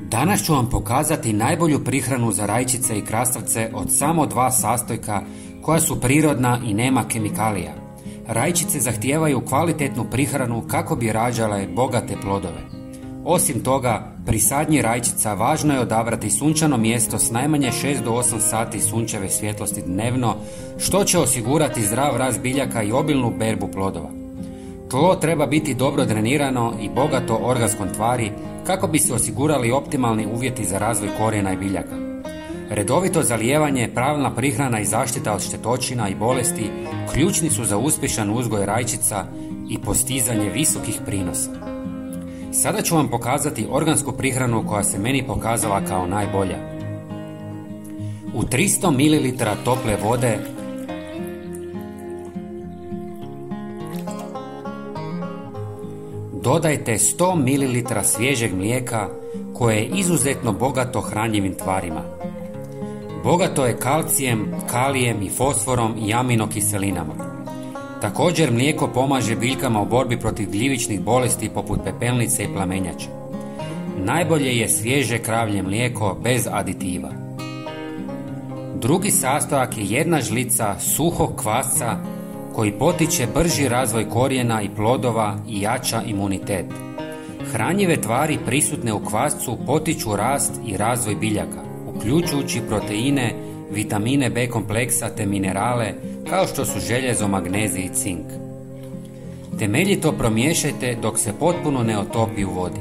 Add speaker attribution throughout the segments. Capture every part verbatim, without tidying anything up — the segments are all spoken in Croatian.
Speaker 1: Danas ću vam pokazati najbolju prihranu za rajčice i krastavce od samo dva sastojka koja su prirodna i nema kemikalija. Rajčice zahtijevaju kvalitetnu prihranu kako bi rađale bogate plodove. Osim toga, pri sadnji rajčica važno je odabrati sunčano mjesto s najmanje šest do osam sati sunčeve svjetlosti dnevno, što će osigurati zdrav rast biljaka i obilnu berbu plodova. Tlo treba biti dobro drenirano i bogato organskom tvari kako bi se osigurali optimalni uvjeti za razvoj korijena i biljaka. Redovito zalijevanje, pravilna prihrana i zaštita od štetočina i bolesti ključni su za uspješan uzgoj rajčica i postizanje visokih prinosa. Sada ću vam pokazati organsku prihranu koja se meni pokazala kao najbolja. U tristo mililitara tople vode dodajte sto mililitara svježeg mlijeka koje je izuzetno bogato hranjivim tvarima. Bogato je kalcijem, kalijem i fosforom i aminokiselinama. Također mlijeko pomaže biljkama u borbi protiv gljivičnih bolesti poput pepelnice i plamenjače. Najbolje je svježe kravlje mlijeko bez aditiva. Drugi sastojak je jedna žlica suhog kvasca koji potiče brži razvoj korijena i plodova i jača imunitet. Hranjive tvari prisutne u kvascu potiču rast i razvoj biljaka, uključujući proteine, vitamine B kompleksa te minerale kao što su željezo, magnezij i cink. Temeljito promiješajte dok se potpuno ne otopi u vodi.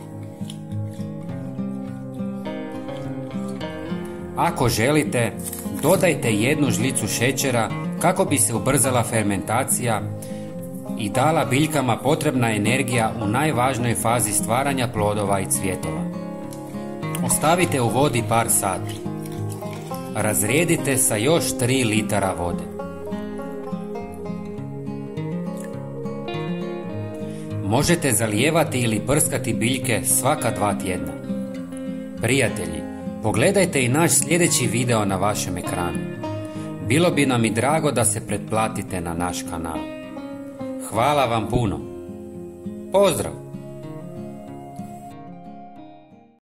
Speaker 1: Ako želite, dodajte jednu žlicu šećera kako bi se ubrzala fermentacija i dala biljkama potrebna energija u najvažnoj fazi stvaranja plodova i cvjetova. Ostavite u vodi par sati. Razrijedite sa još tri litara vode. Možete zalijevati ili prskati biljke svaka dva tjedna. Prijatelji, pogledajte i naš sljedeći video na vašem ekranu. Bilo bi nam i drago da se pretplatite na naš kanal. Hvala vam puno. Pozdrav!